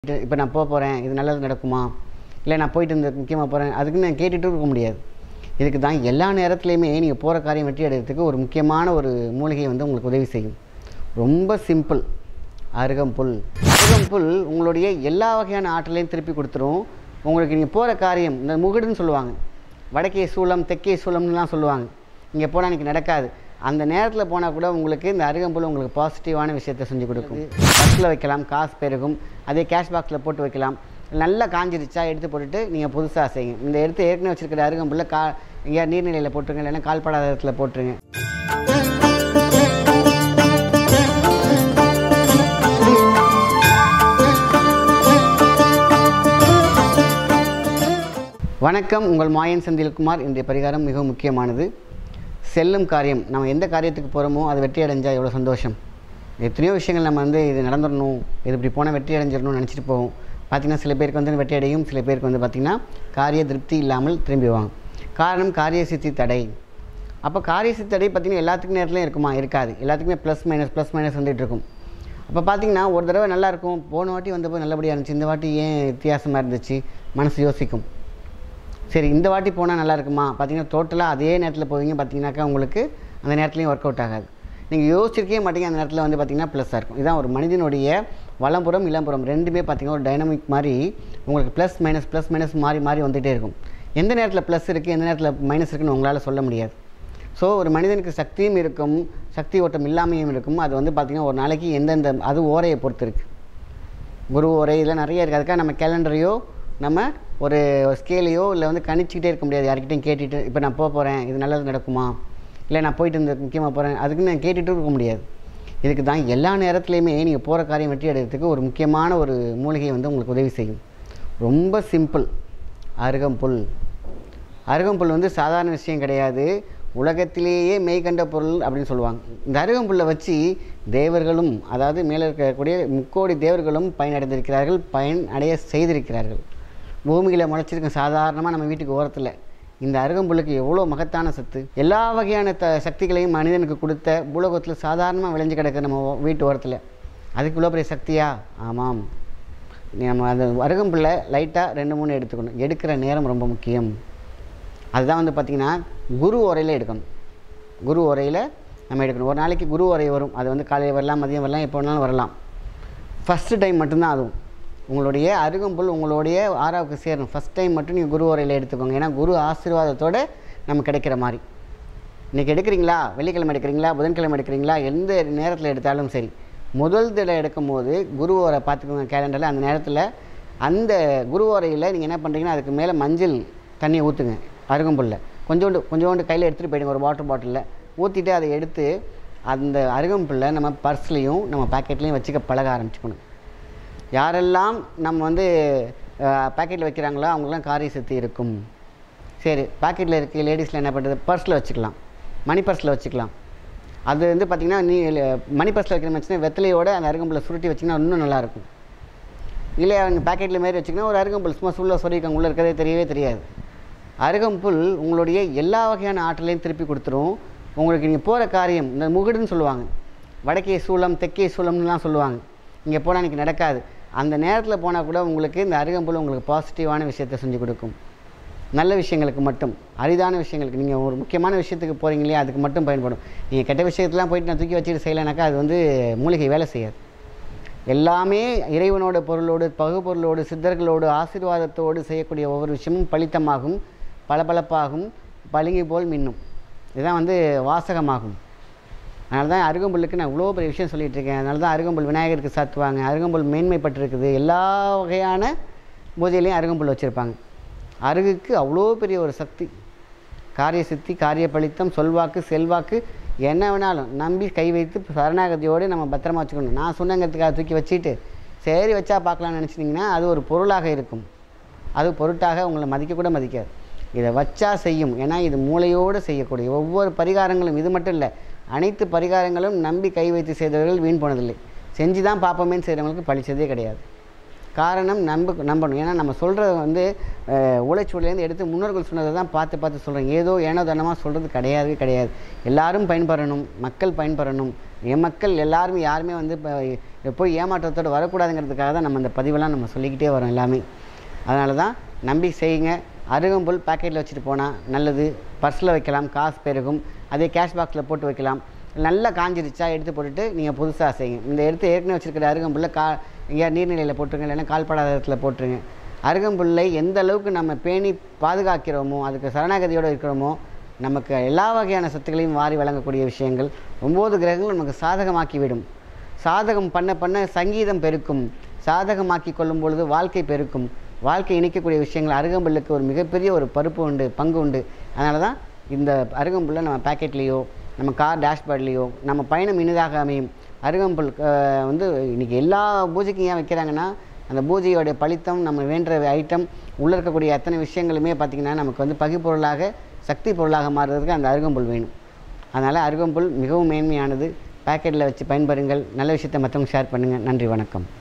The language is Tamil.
இப்போ நான் போகிறேன், இது நல்லது நடக்குமா, இல்லை நான் போயிட்டு இந்த முக்கியமாக போகிறேன், அதுக்கு நான் கேட்டுகிட்டு இருக்க முடியாது. இதுக்கு தான் எல்லா நேரத்துலையுமே நீங்கள் போகிற காரியம் வெற்றி அடைகிறதுக்கு ஒரு முக்கியமான ஒரு மூலிகை வந்து உங்களுக்கு உதவி செய்யும். ரொம்ப சிம்பிள். அருகம்புல். அருகம்புல் உங்களுடைய எல்லா வகையான ஆற்றலையும் திருப்பி கொடுத்துரும். உங்களுக்கு நீங்கள் போகிற காரியம், இந்த முகடுன்னு சொல்லுவாங்க, வடக்கே சூலம் தெற்கே சூலம்னுலாம் சொல்லுவாங்க. இங்கே போனால் இன்றைக்கி நடக்காது. அந்த நேரத்தில் போனால் கூட உங்களுக்கு இந்த அருகம்புல் உங்களுக்கு பாசிட்டிவான விஷயத்தை செஞ்சு கொடுக்கும். பஸ்ஸில் வைக்கலாம், காசு பெருகும். அதே கேஷ் பாக்ஸில் போட்டு வைக்கலாம். நல்லா காஞ்சிருச்சா எடுத்து போட்டுட்டு நீங்கள் புதுசாக செய்யுங்க. இந்த எடுத்து ஏற்கனவே வச்சுருக்கிற அருகம்புல்ல எங்கேயா நீர்நிலையில் போட்டுருங்க, இல்லைன்னா கால்படாத இடத்துல போட்டுருங்க. வணக்கம், உங்கள் மாயன் செந்தில்குமார். இன்றைய பரிகாரம் மிகவும் முக்கியமானது. செல்லும் காரியம், நம்ம எந்த காரியத்துக்கு போகிறோமோ அது வெற்றி அடைஞ்சால் எவ்வளோ சந்தோஷம். எத்தனையோ விஷயங்கள் நம்ம இது நடந்துடணும், இது இப்படி போனால் வெற்றி அடைஞ்சிடணும்னு நினச்சிட்டு போவோம். பார்த்திங்கன்னா சில பேருக்கு வெற்றி அடையும், சில பேருக்கு பார்த்திங்கன்னா காரிய திருப்தி இல்லாமல் திரும்பிடுவாங்க. காரணம் காரிய சித்தி தடை. அப்போ காரிய சித்தி தடை பார்த்திங்கன்னா எல்லாத்துக்கும் நேரத்துலையும் இருக்குமா? இருக்காது. எல்லாத்துக்குமே ப்ளஸ் மைனஸ் வந்துகிட்டு இருக்கும். அப்போ பார்த்திங்கன்னா ஒரு தடவை நல்லாயிருக்கும், போன வாட்டி வந்தப்போ நல்லபடியாக இருந்துச்சு, இந்த வாட்டி ஏன் வித்தியாசமாக இருந்துச்சு, மனசு யோசிக்கும். சரி, இந்த வாட்டி போனால் நல்லா இருக்குமா? பார்த்திங்கன்னா டோட்டலாக அதே நேரத்தில் போவீங்க, பார்த்திங்கனாக்கா உங்களுக்கு அந்த நேரத்துலையும் ஒர்க் அவுட் ஆகாது. நீங்கள் யோசிச்சிருக்கே மாட்டீங்க, அந்த நேரத்தில் பார்த்திங்கன்னா ப்ளஸ்ஸாக இருக்கும். இதுதான் ஒரு மனிதனுடைய வலம்புறம் இளம்புறம் ரெண்டுமே பார்த்திங்கன்னா ஒரு டைனமிக் மாதிரி உங்களுக்கு ப்ளஸ் மைனஸ் மாறி வந்துகிட்டே இருக்கும். எந்த நேரத்தில் ப்ளஸ் இருக்குது, எந்த நேரத்தில் மைனஸ் இருக்குன்னு உங்களால் சொல்ல முடியாது. ஸோ ஒரு மனிதனுக்கு சக்தியும் இருக்கும், சக்தி ஓட்டம் இல்லாமையும் இருக்கும். அது பார்த்திங்கன்னா ஒரு நாளைக்கு எந்தெந்த அது ஓரையை பொறுத்து இருக்குது. குரு ஓரை இதெல்லாம் நிறைய இருக்குது. அதுக்காக நம்ம கேலண்டரையோ நம்ம ஒரு ஸ்கேலையோ இல்லை கணிச்சிக்கிட்டே இருக்க முடியாது. யார்கிட்டையும் கேட்டுட்டு இப்போ நான் போகிறேன், இது நல்லது நடக்குமா, இல்லை நான் போயிட்டு இந்த முக்கியமாக போகிறேன், அதுக்கு நான் கேட்டுகிட்டு இருக்க முடியாது. இதுக்கு தான் எல்லா நேரத்துலையுமே நீங்கள் போகிற காரியம் வெற்றி அடைகிறதுக்கு ஒரு முக்கியமான ஒரு மூலிகை உங்களுக்கு உதவி செய்யும். ரொம்ப சிம்பிள். அருகம்புல். அருகம்புல் சாதாரண விஷயம் கிடையாது. உலகத்திலேயே மெய்கண்ட பொருள் அப்படின்னு சொல்லுவாங்க. இந்த அருகம்புல்லை வச்சு தேவர்களும், அதாவது மேலே இருக்கக்கூடிய முக்கோடி தேவர்களும் பயனடைந்திருக்கிறார்கள், பயனடைய செய்திருக்கிறார்கள். பூமியில் முளைச்சிருக்க சாதாரணமாக நம்ம வீட்டுக்கு ஓரத்தில் இந்த அருகம்புல்லுக்கு எவ்வளோ மகத்தான சத்து. எல்லா வகையான சக்திகளையும் மனிதனுக்கு கொடுத்த பூலோகத்தில் சாதாரணமாக விளைஞ்சு கிடக்கு நம்ம வீட்டு ஓரத்தில். அதுக்கு இவ்வளோ பெரிய சக்தியா? ஆமாம். நம்ம அந்த அருகம்புல்லை லைட்டாக 2-3 எடுத்துக்கணும். எடுக்கிற நேரம் ரொம்ப முக்கியம். அதுதான் பார்த்திங்கன்னா குரு உரையில் எடுக்கணும். குரு உரையில் நம்ம எடுக்கணும். ஒரு நாளைக்கு குரு உரை வரும். அது காலையில் வரலாம், மதியம் வரலாம், எப்போ வேணாலும் வரலாம். ஃபஸ்ட்டு டைம் மட்டும்தான் அதுவும் உங்களுடைய அருகம்புல் உங்களுடைய ஆறாவுக்கு சேரணும். ஃபஸ்ட் டைம் மட்டும் நீங்கள் குரு உரையில் எடுத்துக்கோங்க. ஏன்னா குரு ஆசீர்வாதத்தோடு நம்ம கிடைக்கிற மாதிரி. இன்றைக்கி எடுக்கிறீங்களா, வெள்ளிக்கிழமை எடுக்கிறீங்களா, புதன்கிழமை எடுக்கிறீங்களா, எந்த நேரத்தில் எடுத்தாலும் சரி, முதல் தடவை எடுக்கும் போது குரு உரை பார்த்துக்கோங்க கேலண்டரில். அந்த நேரத்தில் அந்த குரு உரையில் நீங்கள் என்ன பண்ணுறீங்கன்னா அதுக்கு மேலே மஞ்சள் தண்ணியை ஊற்றுங்க. அருகம்புல்ல கொஞ்சோண்டு கையில் எடுத்துகிட்டு போயிடுங்க. ஒரு வாட்டர் பாட்டிலில் ஊற்றிட்டு அதை எடுத்து அந்த அருகம்புல்லை நம்ம பர்ஸ்லேயும் நம்ம பாக்கெட்லேயும் வச்சுக்க பழக ஆரம்பிச்சுக்கணும். யாரெல்லாம் நம்ம பாக்கெட்டில் வைக்கிறாங்களோ அவங்களாம் காரிய சக்தி இருக்கும். சரி, பாக்கெட்டில் இருக்க லேடிஸில் என்ன பண்ணுறது, பர்ஸில் வச்சுக்கலாம், மணி பர்ஸில் வச்சுக்கலாம். அது பார்த்திங்கன்னா மணி பர்ஸில் வைக்கிற வச்சுன்னா வெத்தலையோடு அந்த அருகம்புல்லை சுருட்டி வச்சிங்கன்னா இன்னும் நல்லாயிருக்கும். இல்லை அவங்க பாக்கெட்டில் மாரி வச்சுக்கினா ஒரு அருகம்புல் சும்மா ஃபுல்லாக சொல்லியிருக்காங்க, உள்ளே இருக்கிறதே தெரியவே தெரியாது. அருகம்புல் உங்களுடைய எல்லா வகையான ஆற்றலையும் திருப்பி கொடுத்துரும். உங்களுக்கு நீங்கள் போகிற காரியம், இந்த முகடுன்னு சொல்லுவாங்க, வடக்கே சூலம் தெற்கே சூலம்னுலாம் சொல்லுவாங்க. இங்கே போனால் இன்றைக்கி நடக்காது. அந்த நேரத்தில் போனால் கூட உங்களுக்கு இந்த அருகம்புல் உங்களுக்கு பாசிட்டிவான விஷயத்தை செஞ்சு கொடுக்கும். நல்ல விஷயங்களுக்கு மட்டும், அரிதான விஷயங்களுக்கு, நீங்கள் ஒரு முக்கியமான விஷயத்துக்கு போகிறீங்க இல்லையா, அதுக்கு மட்டும் பயன்படும். நீங்கள் கெட்ட விஷயத்தெலாம் போயிட்டு நான் தூக்கி வச்சுட்டு செய்யலைனாக்கா அது மூலிகை வேலை செய்யாது. எல்லாமே இறைவனோட பொருளோடு, பகுபொருளோடு, சித்தர்களோடு, ஆசீர்வாதத்தோடு செய்யக்கூடிய ஒவ்வொரு விஷயமும் பலித்தமாகும், பளபளப்பாகும், பளிங்கு போல் மின்னும். இதுதான் வாசகமாகும். அதனால தான் அருகம்புல்லுக்கு நான் இவ்வளோ பெரிய விஷயம் சொல்லிகிட்டு இருக்கேன். அதனால தான் அருகம்புல் விநாயகருக்கு சாத்துவாங்க. அருகம்புல் மேன்மைப்பட்டிருக்குது. எல்லா வகையான பூஜையிலையும் அருகம்புல் வச்சுருப்பாங்க. அருகுக்கு அவ்வளோ பெரிய ஒரு சக்தி. காரிய சித்தி, காரிய பலித்தம், சொல்வாக்கு, செல்வாக்கு, என்ன வேணாலும் நம்பி கை வைத்து சரணாகதியோடு நம்ம பத்திரமா வச்சுக்கணும். நான் சொன்னங்கிறதுக்காக தூக்கி வச்சுட்டு சரி வச்சா பார்க்கலான்னு நினச்சிட்டிங்கன்னா அது ஒரு பொருளாக இருக்கும். அது பொருட்டாக உங்களை மதிக்கக்கூட மதிக்காது. இதை வச்சா செய்யும். ஏன்னா இது மூளையோடு செய்யக்கூடிய ஒவ்வொரு பரிகாரங்களும், இது மட்டும் இல்லை, அனைத்து பரிகாரங்களும் நம்பி கை வைத்து செய்தவர்கள் வீண் போனதில்லை. செஞ்சு தான் பார்ப்போமேன்னு செய்கிறவங்களுக்கு பழிச்சதே கிடையாது. காரணம் நம்பணும். ஏன்னா நம்ம சொல்கிறது வந்து ஓலைச்சுவடிலேருந்து எடுத்து முன்னோர்கள் சொன்னதை தான் பார்த்து சொல்கிறோம். ஏதோ ஏனோ தானமாக சொல்கிறது கிடையாது. எல்லாரும் பயன்பெறணும், மக்கள் பயன்பெறணும். மக்கள் எல்லாருமே யாருமே வந்து இப்போ போய் ஏமாற்றத்தோடு வரக்கூடாதுங்கிறதுக்காக தான் நம்ம அந்த பதிவெல்லாம் நம்ம சொல்லிக்கிட்டே வரோம் எல்லாமே. அதனால தான் நம்பி செய்யுங்க. அருகம்புல் பேக்கெட்டில் வச்சுட்டு போனால் நல்லது. பர்ஸில் வைக்கலாம், காசு பெருகும். அதே கேஷ் பாக்ஸில் போட்டு வைக்கலாம். நல்லா காஞ்சிருச்சா எடுத்து போட்டுட்டு நீங்கள் புதுசாக செய்யுங்க. இந்த எடுத்து ஏற்கனவே வச்சுருக்கிற அருகம்புல்லை எங்கேயா நீர்நிலையில் போட்டுருங்க, இல்லைன்னா கால்படாத இடத்துல போட்டுருங்க. அருகம்புல்லை எந்த அளவுக்கு நம்ம பேணி பாதுகாக்கிறோமோ, அதுக்கு சரணாகதியோடு இருக்கிறோமோ, நமக்கு எல்லா வகையான சத்துக்களையும் வாரி வழங்கக்கூடிய விஷயங்கள். 9 கிரகங்களும் நமக்கு சாதகமாக்கிவிடும். சாதகம் பண்ண சங்கீதம் பெருக்கும். சாதகமாக்கி கொள்ளும் பொழுது வாழ்க்கை பெருக்கும். வாழ்க்கை இணைக்கக்கூடிய விஷயங்கள் அருகம்புல்லுக்கு ஒரு மிகப்பெரிய ஒரு பங்கு உண்டு. அதனால தான் இந்த அருகம்புல்லை நம்ம பேக்கெட்லேயோ, நம்ம கார் டேஷ்போர்ட்லேயோ நம்ம பயணம் இனிதாக அமையும். அருகம்புல் வந்து இன்றைக்கி எல்லா பூஜைக்கும் ஏன் வைக்கிறாங்கன்னா, அந்த பூஜையோடைய பலித்தம், நம்ம வேண்டுற ஐட்டம் உள்ளே இருக்கக்கூடிய அத்தனை விஷயங்களுமே பார்த்திங்கன்னா நமக்கு வந்து பகிப்பொருளாக, சக்தி பொருளாக மாறுறதுக்கு அந்த அருகம்புல் வேணும். அதனால் அருகம்புல் மிகவும் மேன்மையானது. பேக்கெட்டில் வச்சு பயன்பெறுங்கள். நல்ல விஷயத்தை மற்றவங்க ஷேர் பண்ணுங்கள். நன்றி, வணக்கம்.